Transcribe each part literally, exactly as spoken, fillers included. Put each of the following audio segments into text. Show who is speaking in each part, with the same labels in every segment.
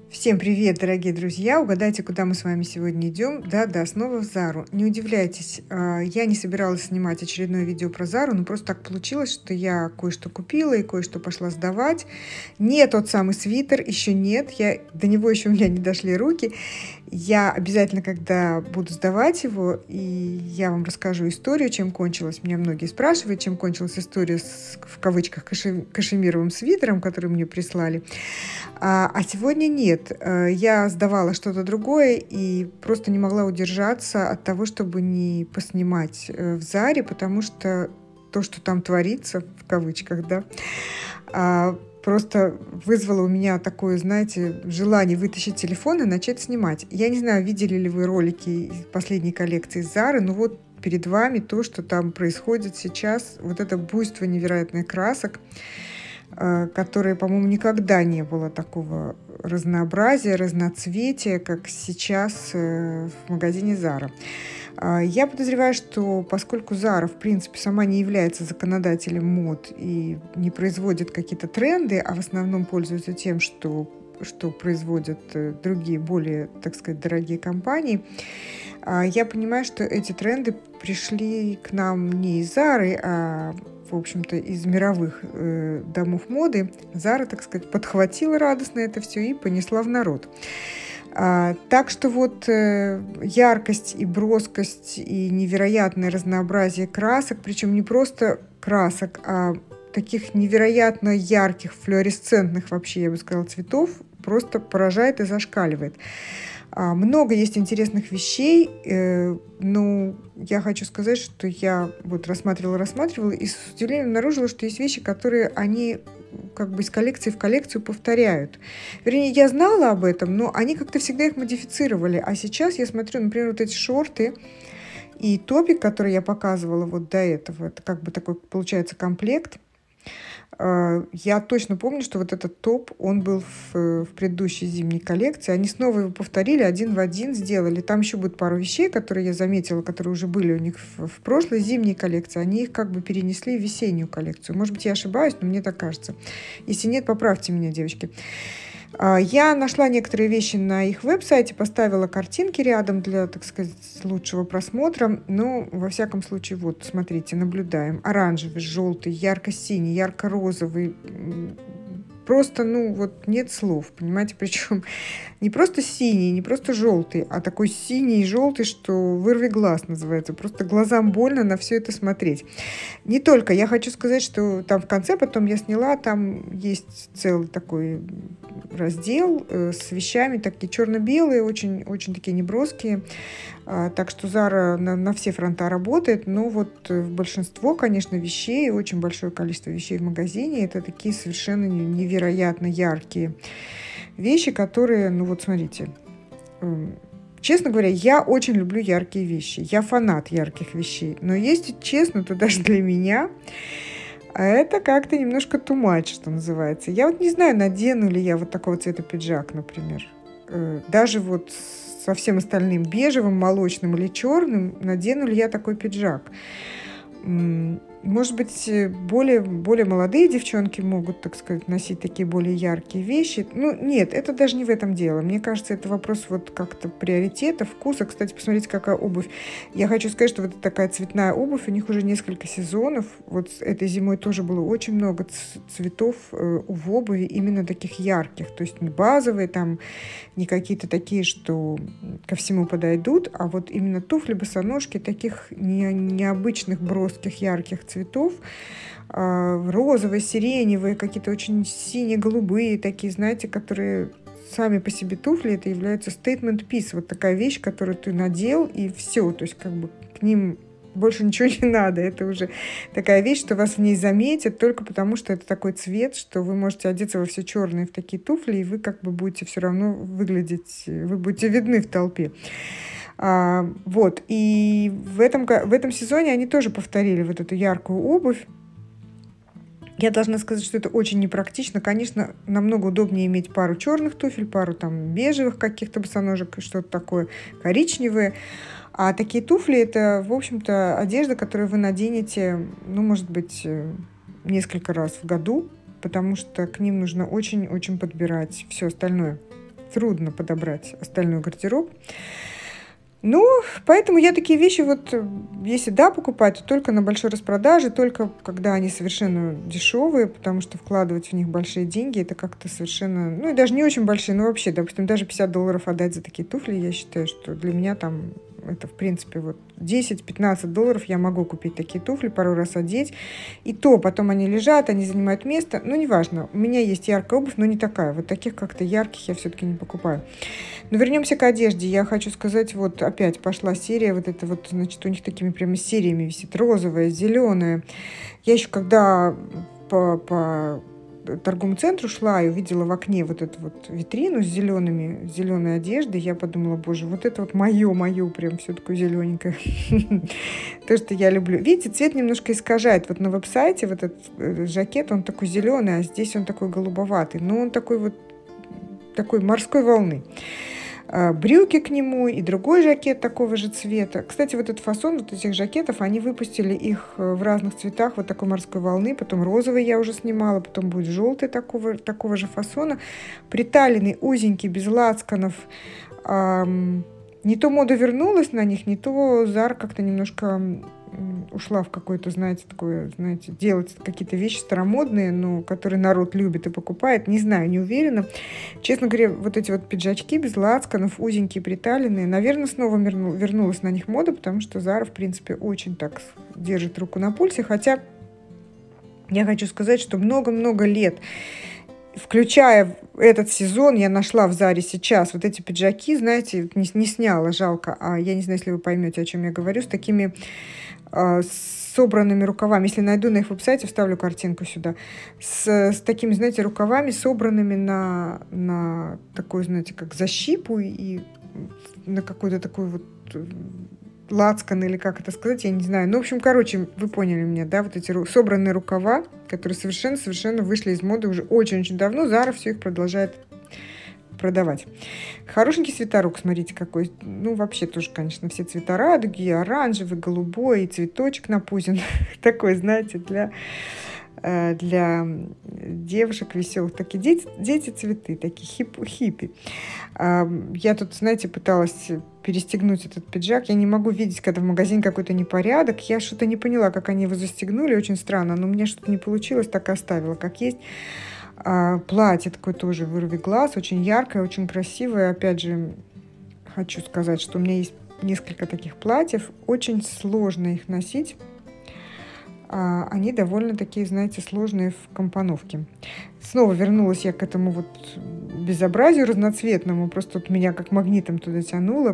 Speaker 1: Всем привет, дорогие друзья! Угадайте, куда мы с вами сегодня идем? Да-да, снова в Зару. Не удивляйтесь, я не собиралась снимать очередное видео про Зару, но просто так получилось, что я кое-что купила и кое-что пошла сдавать. Не тот самый свитер, еще нет, я, до него еще у меня не дошли руки. Я обязательно, когда буду сдавать его, и я вам расскажу историю, чем кончилась. Меня многие спрашивают, чем кончилась история с, в кавычках, кашемировым свитером, который мне прислали. А, а сегодня нет. Я сдавала что-то другое и просто не могла удержаться от того, чтобы не поснимать в Заре, потому что то, что там творится, в кавычках, да, просто вызвало у меня такое, знаете, желание вытащить телефон и начать снимать. Я не знаю, видели ли вы ролики из последней коллекции Зары, но вот перед вами то, что там происходит сейчас, вот это буйство невероятных красок, которое, по-моему, никогда не было такого разнообразия, разноцветия, как сейчас в магазине Zara. Я подозреваю, что поскольку Zara, в принципе, сама не является законодателем мод и не производит какие-то тренды, а в основном пользуется тем, что, что производят другие, более, так сказать, дорогие компании, я понимаю, что эти тренды пришли к нам не из Zara, а в общем-то, из мировых э, домов моды. Zara, так сказать, подхватила радостно это все и понесла в народ. А, так что вот э, яркость и броскость и невероятное разнообразие красок, причем не просто красок, а таких невероятно ярких, флуоресцентных вообще, я бы сказала, цветов, просто поражает и зашкаливает. Много есть интересных вещей, но я хочу сказать, что я вот рассматривала, рассматривала и с удивлением обнаружила, что есть вещи, которые они как бы из коллекции в коллекцию повторяют. Вернее, я знала об этом, но они как-то всегда их модифицировали. А сейчас я смотрю, например, вот эти шорты и топик, который я показывала вот до этого, это как бы такой получается комплект. Я точно помню, что вот этот топ, он был в, в предыдущей зимней коллекции. Они снова его повторили, один в один сделали. Там еще будет пару вещей, которые я заметила, которые уже были у них в, в прошлой зимней коллекции. Они их как бы перенесли в весеннюю коллекцию. Может быть, я ошибаюсь, но мне так кажется. Если нет, поправьте меня, девочки. Я нашла некоторые вещи на их веб-сайте, поставила картинки рядом для, так сказать, лучшего просмотра. Но, во всяком случае, вот, смотрите, наблюдаем. Оранжевый, желтый, ярко-синий, ярко-розовый. Просто, ну, вот нет слов, понимаете? Причем не просто синий, не просто желтый, а такой синий и желтый, что вырви глаз называется. Просто глазам больно на все это смотреть. Не только. Я хочу сказать, что там в конце, потом я сняла, там есть целый такой раздел э, с вещами, такие черно-белые, очень, очень такие неброские. А, так что Zara на, на все фронта работает, но вот э, большинство, конечно, вещей, очень большое количество вещей в магазине, это такие совершенно невероятно яркие вещи, которые, ну вот смотрите, э, честно говоря, я очень люблю яркие вещи, я фанат ярких вещей, но если честно, то даже для меня а это как-то немножко too much, что называется. Я вот не знаю, надену ли я вот такого цвета пиджак, например. Даже вот со всем остальным бежевым, молочным или черным, надену ли я такой пиджак. Может быть, более, более молодые девчонки могут, так сказать, носить такие более яркие вещи. Ну, нет, это даже не в этом дело. Мне кажется, это вопрос вот как-то приоритета, вкуса. Кстати, посмотрите, какая обувь. Я хочу сказать, что вот такая цветная обувь, у них уже несколько сезонов. Вот этой зимой тоже было очень много цветов в обуви, именно таких ярких. То есть не базовые, там, не какие-то такие, что ко всему подойдут, а вот именно туфли, босоножки таких не, необычных, броских, ярких цветов, розовые, сиреневые, какие-то очень сине-голубые, такие, знаете, которые сами по себе туфли, это является statement piece, вот такая вещь, которую ты надел, и все, то есть как бы к ним больше ничего не надо, это уже такая вещь, что вас в ней заметят только потому, что это такой цвет, что вы можете одеться во все черные в такие туфли, и вы как бы будете все равно выглядеть, вы будете видны в толпе. А, вот, и в этом, в этом сезоне они тоже повторили вот эту яркую обувь. Я должна сказать, что это очень непрактично. Конечно, намного удобнее иметь пару черных туфель, пару там бежевых каких-то босоножек, что-то такое коричневое. А такие туфли – это, в общем-то, одежда, которую вы наденете, ну, может быть, несколько раз в году, потому что к ним нужно очень-очень подбирать все остальное. трудно подобрать остальной гардероб. Ну, поэтому я такие вещи вот, если да, покупать, то только на большой распродаже, только когда они совершенно дешевые, потому что вкладывать в них большие деньги, это как-то совершенно, ну и даже не очень большие, но вообще, допустим, даже пятьдесят долларов отдать за такие туфли, я считаю, что для меня там это, в принципе, вот десять-пятнадцать долларов я могу купить такие туфли, пару раз одеть. И то потом они лежат, они занимают место. Ну, неважно. У меня есть яркая обувь, но не такая. Вот таких как-то ярких я все-таки не покупаю. Но вернемся к одежде. Я хочу сказать, вот опять пошла серия. Вот это вот, значит, у них такими прямо сериями висит. Розовая, зеленая. Я еще когда по... по торговому центру шла и увидела в окне вот эту вот витрину с зелеными, зеленой одеждой, я подумала, боже, вот это вот мое, мое, прям все такое зелененькое. То, что я люблю. Видите, цвет немножко искажает. Вот на веб-сайте вот этот жакет, он такой зеленый, а здесь он такой голубоватый. Но он такой вот, такой морской волны. Брюки к нему и другой жакет такого же цвета. Кстати, вот этот фасон вот этих жакетов, они выпустили их в разных цветах, вот такой морской волны, потом розовый я уже снимала, потом будет желтый такого, такого же фасона. Приталенный, узенький, без лацканов. Эм, не то мода вернулась на них, не то Zara как-то немножко ушла в какое-то, знаете, такое, знаете, делать какие-то вещи старомодные, но которые народ любит и покупает. Не знаю, не уверена. Честно говоря, вот эти вот пиджачки без лацканов, узенькие, приталенные, наверное, снова вернулась на них мода, потому что Zara, в принципе, очень так держит руку на пульсе. Хотя я хочу сказать, что много-много лет, включая этот сезон, я нашла в Заре сейчас вот эти пиджаки, знаете, не, не сняла, жалко, а я не знаю, если вы поймете, о чем я говорю, с такими э, собранными рукавами. Если найду на их веб-сайте, вставлю картинку сюда. С, с такими, знаете, рукавами, собранными на, на такой, знаете, как защипу и на какой-то такой вот лацкан, или как это сказать, я не знаю. Ну, в общем, короче, вы поняли меня, да, вот эти собранные рукава, которые совершенно-совершенно вышли из моды уже очень-очень давно. Zara все их продолжает продавать. Хорошенький свитерок, смотрите, какой. Ну, вообще тоже, конечно, все цвета радуги, оранжевый, голубой, и цветочек напузен. Такой, знаете, для... для девушек веселых, такие дети, дети цветы, такие хип, хиппи. Я тут, знаете, пыталась перестегнуть этот пиджак. Я не могу видеть, когда в магазине какой-то непорядок. Я что-то не поняла, как они его застегнули, очень странно, но у меня что-то не получилось, так и оставила, как есть. Платье такое тоже вырви глаз, очень яркое, очень красивое. Опять же, хочу сказать, что у меня есть несколько таких платьев, очень сложно их носить. Они довольно такие, знаете, сложные в компоновке. Снова вернулась я к этому вот безобразию разноцветному. Просто вот меня как магнитом туда тянуло.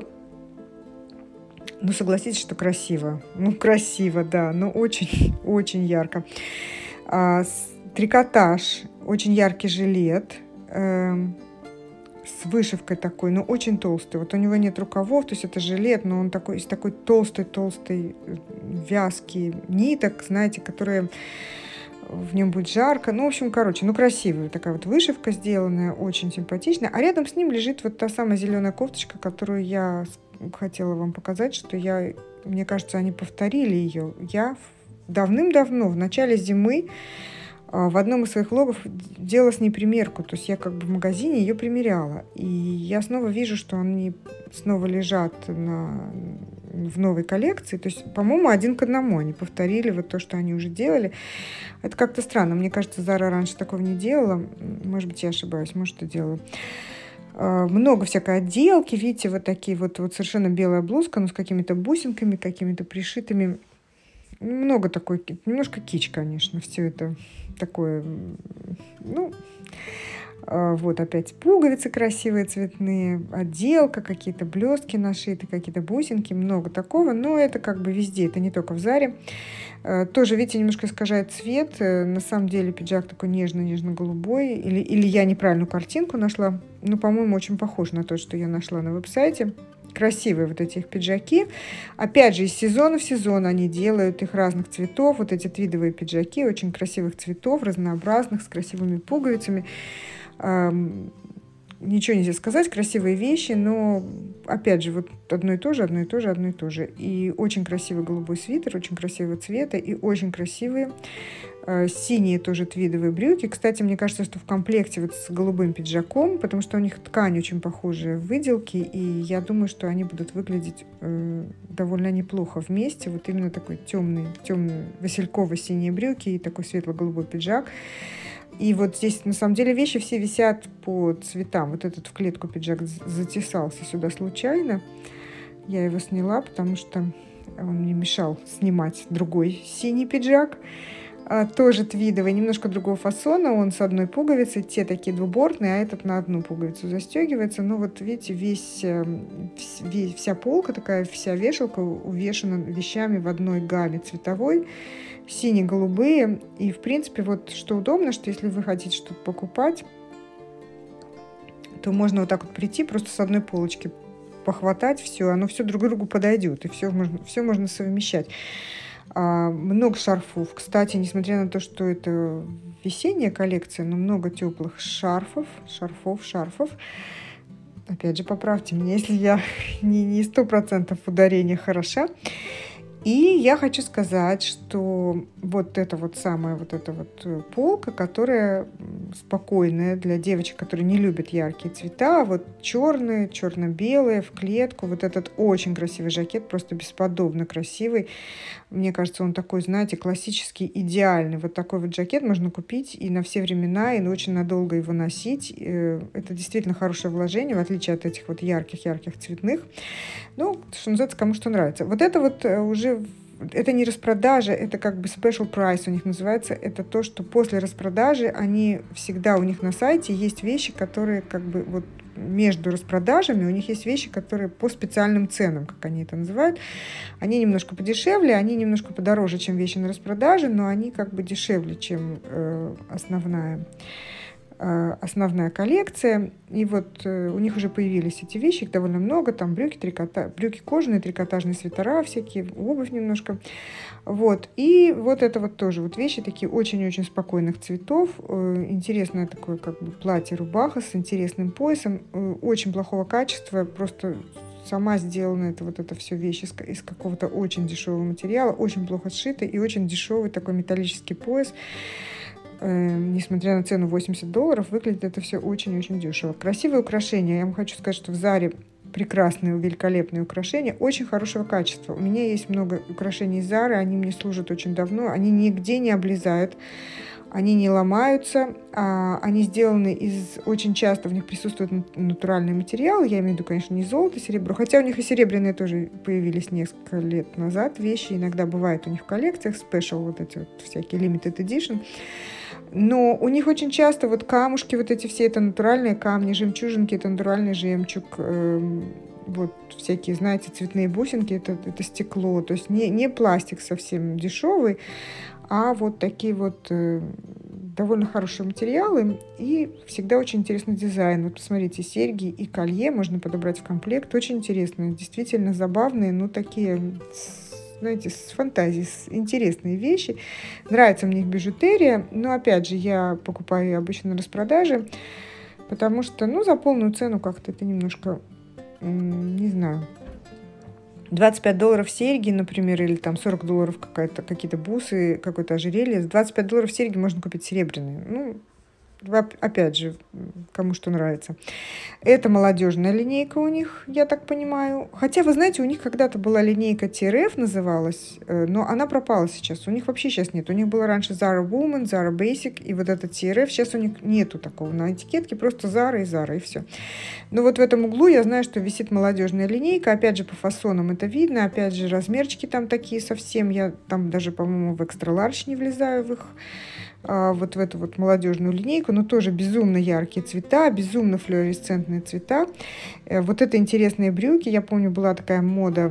Speaker 1: Ну, согласитесь, что красиво. Ну, красиво, да, но очень-очень ярко. А, трикотаж, очень яркий жилет. Э, с вышивкой такой, но очень толстый. Вот у него нет рукавов, то есть это жилет, но он такой, из такой толстой-толстой вязки ниток, знаете, которые в нем будет жарко. Ну, в общем, короче, ну, красивая такая вот вышивка сделанная, очень симпатичная. А рядом с ним лежит вот та самая зеленая кофточка, которую я хотела вам показать, что я, мне кажется, они повторили ее. Я давным-давно, в начале зимы, в одном из своих логов делала с ней примерку, то есть я как бы в магазине ее примеряла, и я снова вижу, что они снова лежат на, в новой коллекции, то есть, по-моему, один к одному они повторили вот то, что они уже делали. Это как-то странно, мне кажется, Zara раньше такого не делала, может быть, я ошибаюсь, может, и делала. Много всякой отделки, видите, вот такие вот, вот совершенно белая блузка, но с какими-то бусинками, какими-то пришитыми. Много такой, немножко кич, конечно, все это такое, ну, вот опять пуговицы красивые, цветные, отделка, какие-то блестки нашиты, какие-то бусинки, много такого, но это как бы везде, это не только в Заре. Тоже, видите, немножко искажает цвет, на самом деле пиджак такой нежно-нежно-голубой, или, или я неправильную картинку нашла, но, по-моему, очень похож на то, что я нашла на веб-сайте. Красивые вот эти их пиджаки. Опять же, из сезона в сезон они делают их разных цветов. Вот эти твидовые пиджаки очень красивых цветов, разнообразных, с красивыми пуговицами. ничего нельзя сказать, красивые вещи, но, опять же, вот одно и то же, одно и то же, одно и то же. И очень красивый голубой свитер, очень красивого цвета, и очень красивые э, синие тоже твидовые брюки. Кстати, мне кажется, что в комплекте вот с голубым пиджаком, потому что у них ткань очень похожая в выделке, и я думаю, что они будут выглядеть э, довольно неплохо вместе. Вот именно такой темный, темный васильково-синие брюки и такой светло-голубой пиджак. И вот здесь, на самом деле, вещи все висят по цветам. Вот этот в клетку пиджак затесался сюда случайно. Я его сняла, потому что он мне мешал снимать другой синий пиджак. А, тоже твидовый, немножко другого фасона. Он с одной пуговицей. Те такие двубортные, а этот на одну пуговицу застегивается. Ну вот видите, весь, весь, вся полка такая, вся вешалка увешана вещами в одной гамме цветовой. Сине-голубые. И, в принципе, вот что удобно, что если вы хотите что-то покупать, то можно вот так вот прийти, просто с одной полочки похватать все, оно все друг другу подойдет, и все можно, все можно совмещать. А, много шарфов. Кстати, несмотря на то, что это весенняя коллекция, но много теплых шарфов, шарфов, шарфов. Опять же, поправьте меня, если я не сто процентов ударение хороша. И я хочу сказать, что вот эта вот самая вот эта вот полка, которая спокойная для девочек, которые не любят яркие цвета, вот черные, черно-белые, в клетку, вот этот очень красивый жакет, просто бесподобно красивый. Мне кажется, он такой, знаете, классический, идеальный. Вот такой вот жакет можно купить и на все времена, и очень надолго его носить. Это действительно хорошее вложение, в отличие от этих вот ярких-ярких цветных. Ну, что называется, кому что нравится. Вот это вот уже, это не распродажа, это как бы special price у них называется. Это то, что после распродажи они всегда у них на сайте есть вещи, которые как бы вот между распродажами у них есть вещи, которые по специальным ценам, как они это называют. Они немножко подешевле, они немножко подороже, чем вещи на распродаже, но они как бы дешевле, чем э, основная. основная коллекция. И вот э, у них уже появились эти вещи, их довольно много. Там брюки, трикота... брюки кожаные, трикотажные свитера всякие, обувь немножко. Вот. И вот это вот тоже вот вещи такие очень-очень спокойных цветов. Э, интересное такое как бы платье-рубаха с интересным поясом. Э, очень плохого качества, просто сама сделана это вот это все вещи из, из какого-то очень дешевого материала, очень плохо сшитый и очень дешевый такой металлический пояс. Несмотря на цену восемьдесят долларов, выглядит это все очень-очень дешево. Красивые украшения. Я вам хочу сказать, что в Заре прекрасные, великолепные украшения очень хорошего качества. У меня есть много украшений из Зары, они мне служат очень давно, они нигде не облезают, они не ломаются, а они сделаны из... Очень часто в них присутствует натуральный материал, я имею в виду, конечно, не золото, серебро, хотя у них и серебряные тоже появились несколько лет назад вещи, иногда бывают у них в коллекциях, special, вот эти вот всякие limited edition. Но у них очень часто вот камушки, вот эти все, это натуральные камни, жемчужинки, это натуральный жемчуг, э, вот всякие, знаете, цветные бусинки, это, это стекло, то есть не, не пластик совсем дешевый, а вот такие вот э, довольно хорошие материалы и всегда очень интересный дизайн. Вот посмотрите, серьги и колье можно подобрать в комплект, очень интересные, действительно забавные, ну такие... знаете, с фантазией, с интересные вещи. Нравится мне их бижутерия, но, опять же, я покупаю ее обычно на распродаже, потому что, ну, за полную цену как-то это немножко, не знаю, двадцать пять долларов серьги, например, или там сорок долларов какая-то, какие-то бусы, какое-то ожерелье. За двадцать пять долларов серьги можно купить серебряные. Ну, опять же, кому что нравится. Это молодежная линейка у них, я так понимаю. Хотя, вы знаете, у них когда-то была линейка ти эр эф называлась, но она пропала сейчас. У них вообще сейчас нет. У них было раньше Zara Woman, Zara Basic и вот этот ти эр эф. Сейчас у них нету такого на этикетке, просто Zara и Zara, и все. Но вот в этом углу я знаю, что висит молодежная линейка. Опять же, по фасонам это видно. Опять же, размерчики там такие совсем. Я там даже, по-моему, в экстра ларж не влезаю в их вот в эту вот молодежную линейку, но тоже безумно яркие цвета, безумно флуоресцентные цвета. Вот это интересные брюки. Я помню, была такая мода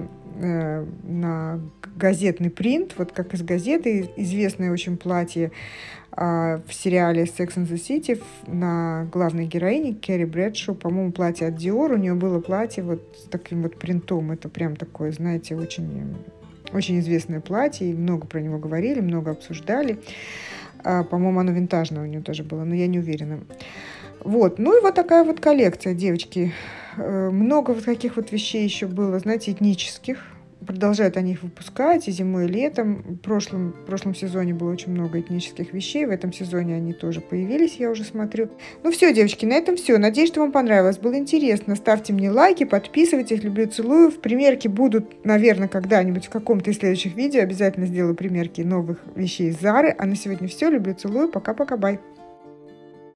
Speaker 1: на газетный принт, вот как из газеты, известное очень платье в сериале Sex and the City на главной героине Керри Брэдшоу, по-моему, платье от Dior, у нее было платье вот с таким вот принтом, это прям такое, знаете, очень, очень известное платье, и много про него говорили, много обсуждали. По-моему, оно винтажное у нее даже было, но я не уверена. Вот, ну и вот такая вот коллекция, девочки. Много вот таких вот вещей еще было, знаете, этнических. Продолжают они их выпускать и зимой, и летом. В прошлом, в прошлом сезоне было очень много этнических вещей. В этом сезоне они тоже появились, я уже смотрю. Ну все, девочки, на этом все. Надеюсь, что вам понравилось. Было интересно. Ставьте мне лайки, подписывайтесь. Люблю, целую. В примерке будут, наверное, когда-нибудь в каком-то из следующих видео. Обязательно сделаю примерки новых вещей из Зары. А на сегодня все. Люблю, целую. Пока-пока, бай.